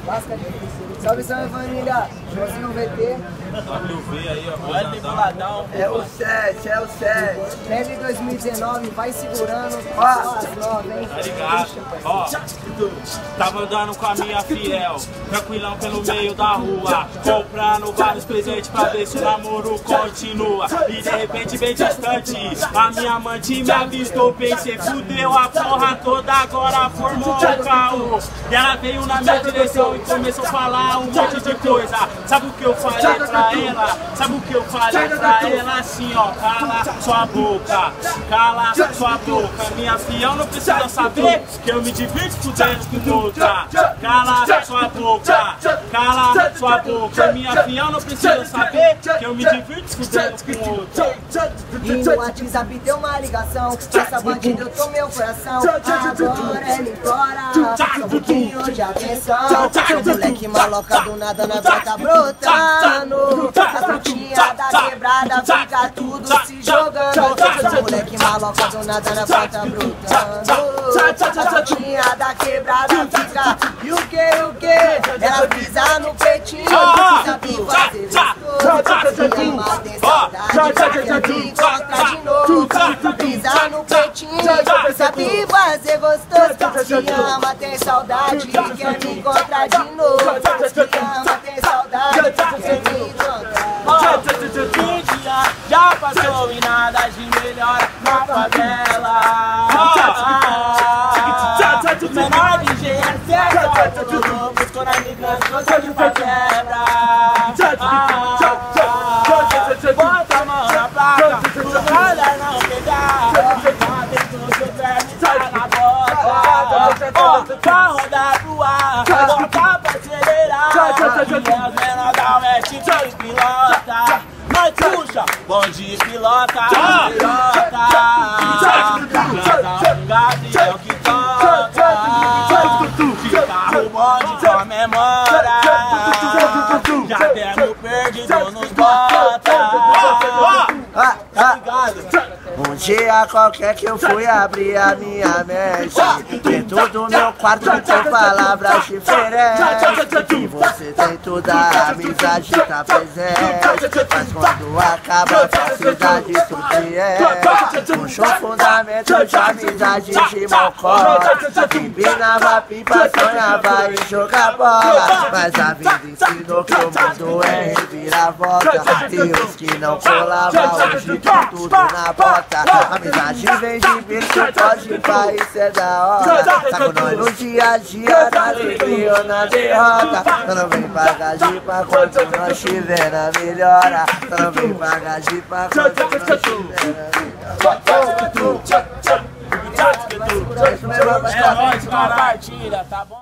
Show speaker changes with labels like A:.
A: Salve, salve família, Joãozinho VT.
B: WV aí, ó, olha de boladão.
A: É o 7, é o 7. Leve 2019, vai segurando. Ó, hein?
B: Tá ligado? Ó, tava andando com a minha fiel, tranquilão pelo meio da rua, comprando vários presentes pra ver se o namoro continua. E de repente, bem distante, a minha amante me avistou. Pensei, fudeu a porra toda, agora formou um caô. E ela veio na minha direção e começou a falar um monte de coisa. Sabe o que eu falei pra ela? Sabe o que eu falei pra ela? Assim, ó, cala sua boca, cala sua boca. Minha fiel não precisa saber que eu me divirto fudendo com outra. Cala sua boca, cala sua boca. Minha fiel não precisa saber que eu me divirto fudendo com outra.
A: E no WhatsApp deu uma ligação, essa bandida eu tô meu coração. Agora ela implora, só um pouquinho de atenção. O moleque maloca do nada na brota brotando. As frutinhas da quebrada fica tudo se jogando. O moleque maloca do nada na brota brotando. As frutinhas da quebrada fica, e o que? Ela pisa no peitinho, sabe fazer gostoso. Se ama, tem saudade, quer me encontrar de novo. Pisa no peitinho, sabe fazer gostoso. Se ama, tem saudade, quer me encontrar de novo. Se ama, tem saudade, quer me encontrar.
B: Já passou e nada de melhor na favela. Menor de GR7, buscou na migrante, gostou de favela. Bota a mão na placa, pro radar não pegar. Dentro do seu verme, tá na bota. Pra rodar pro ar, bota pra acelerar. E as menores da Oeste que pilota. Nós puxa, bonde pilota, pilota. Gabriel que toca. De carro bonde comemora. Já demos perdido nos bota. Tá ligado?
A: Um dia qualquer que eu fui abrir a minha mente, dentro do meu quarto com palavras diferentes. E você tem toda a amizade tá presente, mas quando acaba a falsidade surpreende. Puxou fundamento de amizade de mocó, empinava pipa, sonhava em jogar bola. Mas a vida ensinou que o mundo é reviravolta, e os que não colavam hoje tem tudo na bota. Amizade vem de bicho, pode parecer da hora. Tá com nós no dia a dia, na alegria ou na derrota. Só não vem pagar de pra quando nós tiver na melhora. Só não vem pagar de pra quando nós tiver na melhora.
B: É nóis, compartilha, tá bom?